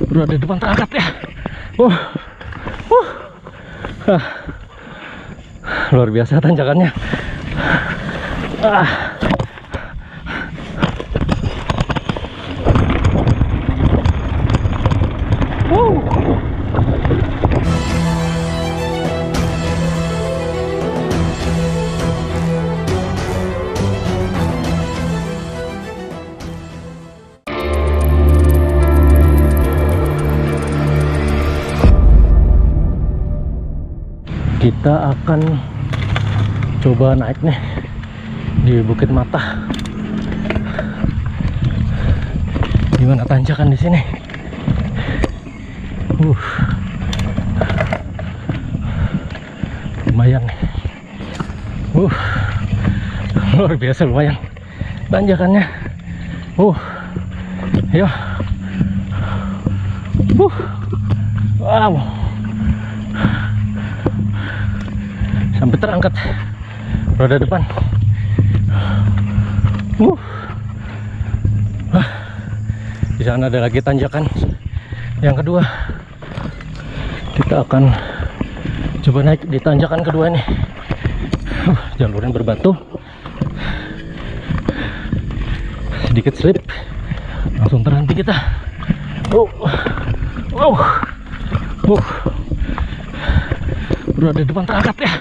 Roda depan terangkat ya. uh, uh. Ah. Luar biasa tanjakannya. Kita akan coba naik nih di Bukit Mata. Gimana tanjakan di sini? Lumayan nih. Luar biasa, lumayan tanjakannya. Ayo. Wow. Sampai terangkat roda depan. Di sana ada lagi tanjakan yang kedua. Kita akan coba naik di tanjakan kedua ini. Jalurnya berbatu, sedikit slip, langsung terhenti kita. Roda depan terangkat ya.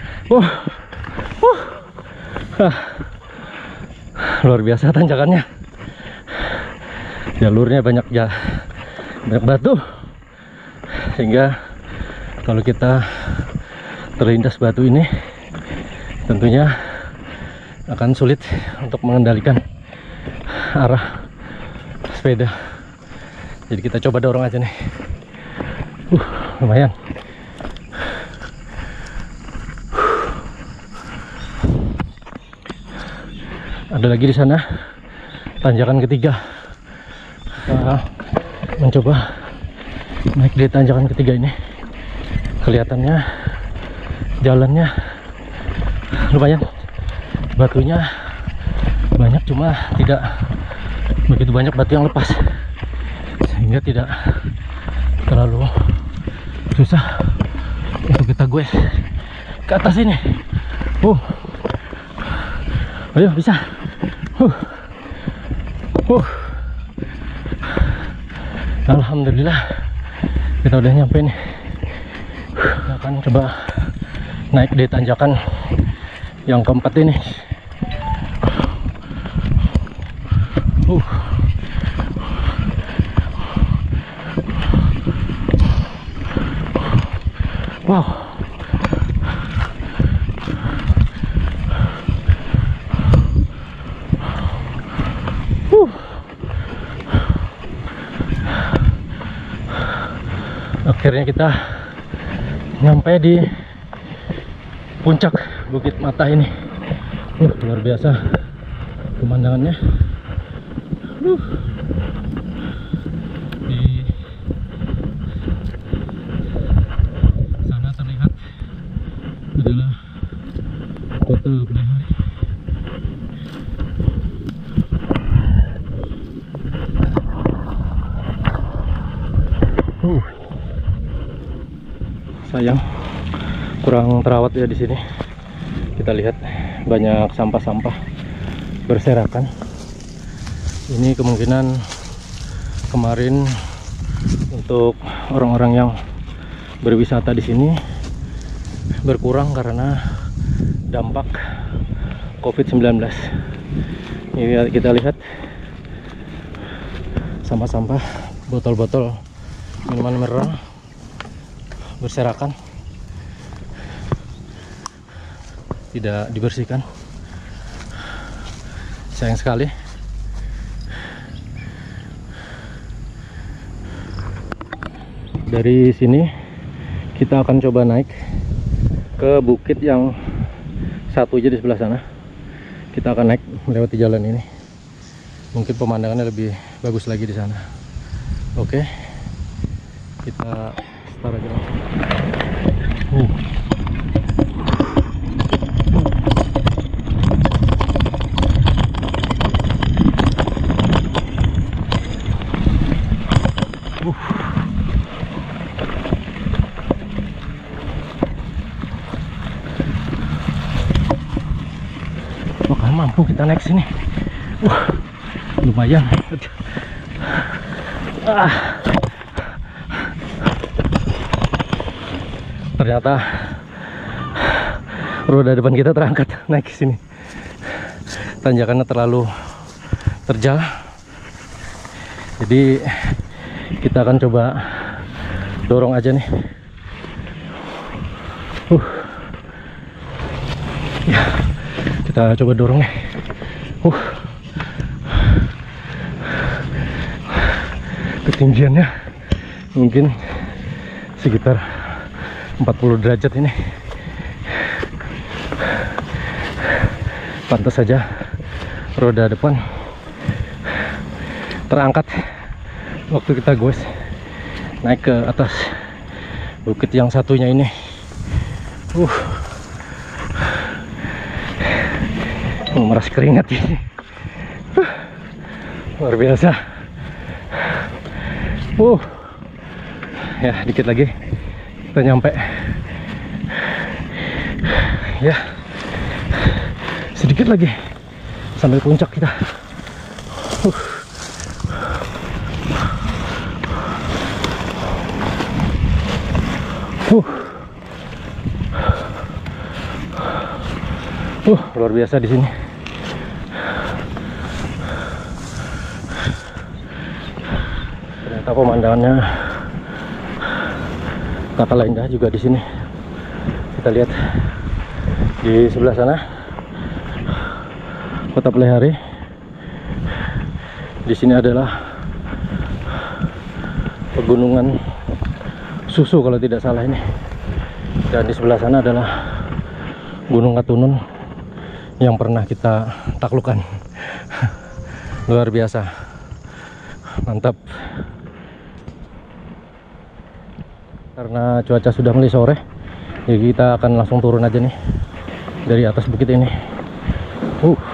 Luar biasa tanjakannya. Jalurnya banyak batu, sehingga kalau kita terlindas batu ini tentunya akan sulit untuk mengendalikan arah sepeda. Jadi kita coba dorong aja nih. Lumayan. Ada lagi di sana tanjakan ketiga. Kita mencoba naik di tanjakan ketiga ini. Kelihatannya jalannya lumayan, batunya banyak, cuma tidak begitu banyak batu yang lepas, sehingga tidak terlalu susah untuk kita goes ke atas ini. Ayo, bisa. Alhamdulillah kita udah nyampe nih. Kita akan coba naik di tanjakan yang keempat ini. Wow. Akhirnya kita nyampe di puncak Bukit Mata ini. Luar biasa pemandangannya. Di sana terlihat adalah kota Benihari. Sayang kurang terawat ya di sini. Kita lihat banyak sampah-sampah berserakan. Ini kemungkinan kemarin untuk orang-orang yang berwisata di sini berkurang karena dampak COVID-19. Ini kita lihat sampah-sampah, botol-botol minuman mineral berserakan, tidak dibersihkan. Sayang sekali. Dari sini kita akan coba naik ke bukit yang satu aja di sebelah sana. Kita akan naik melewati jalan ini. Mungkin pemandangannya lebih bagus lagi di sana. Oke, kita start aja langsung. Kita naik sini. Lumayan. Ternyata roda depan kita terangkat naik ke sini. Tanjakannya terlalu terjal. Jadi kita akan coba dorong aja nih. Ya, kita coba dorong nih. Ketinggiannya mungkin sekitar 40 derajat ini. Pantas saja roda depan terangkat waktu kita goes naik ke atas bukit yang satunya ini. Memeras keringat ini. Luar biasa. Ya, dikit lagi kita nyampe. Ya, sedikit lagi sampai puncak kita. Luar biasa di sini. Ternyata pemandangannya tak kalah indah juga di sini. Kita lihat di sebelah sana Kota Pelihari. Di sini adalah pegunungan Susu kalau tidak salah ini. Dan di sebelah sana adalah Gunung Katunun yang pernah kita taklukkan. Luar biasa, mantap. Karena cuaca sudah mulai sore, jadi kita akan langsung turun aja nih dari atas bukit ini.